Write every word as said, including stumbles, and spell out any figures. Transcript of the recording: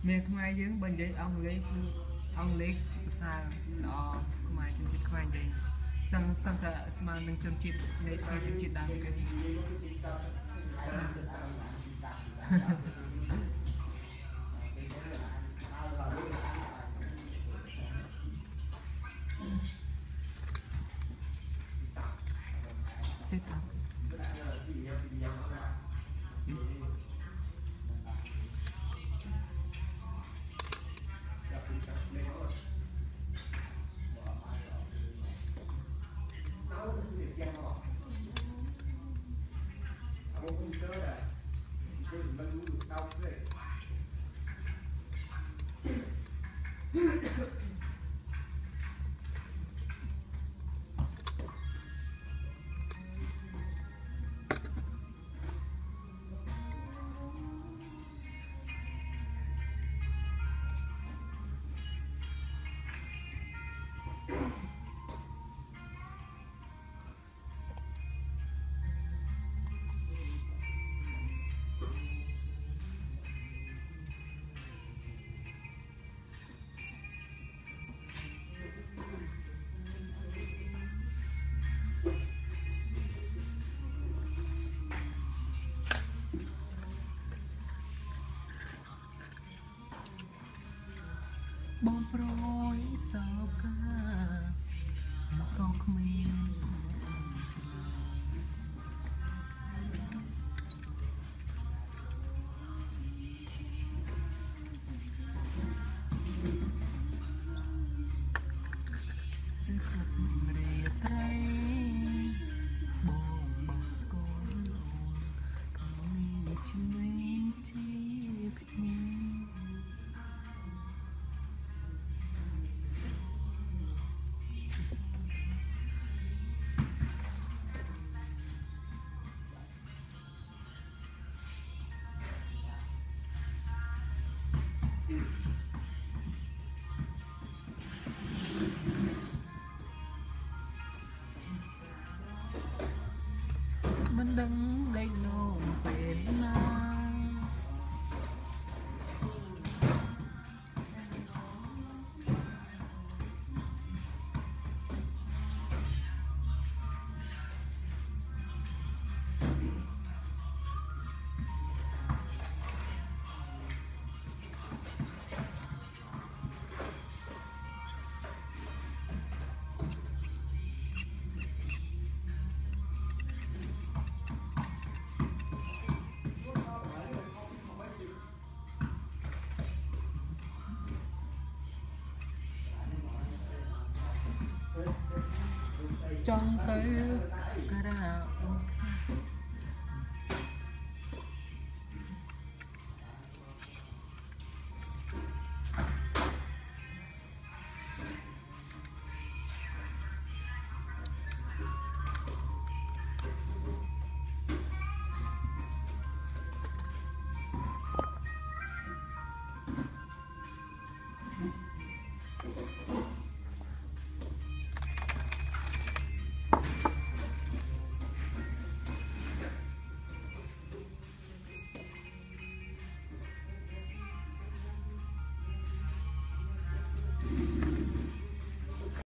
miền Khmer dương bên dưới ông lấy ông lấy sao đó Khmer chân chít Khmer gì sang sang ta mang nâng chân chít lấy chân chít đam cái set up bom proi sao ca con Khmer sẽ khắp rìa trái bom bom scone con đi chơi chơi mình đứng đây nô về na trong tới karaoke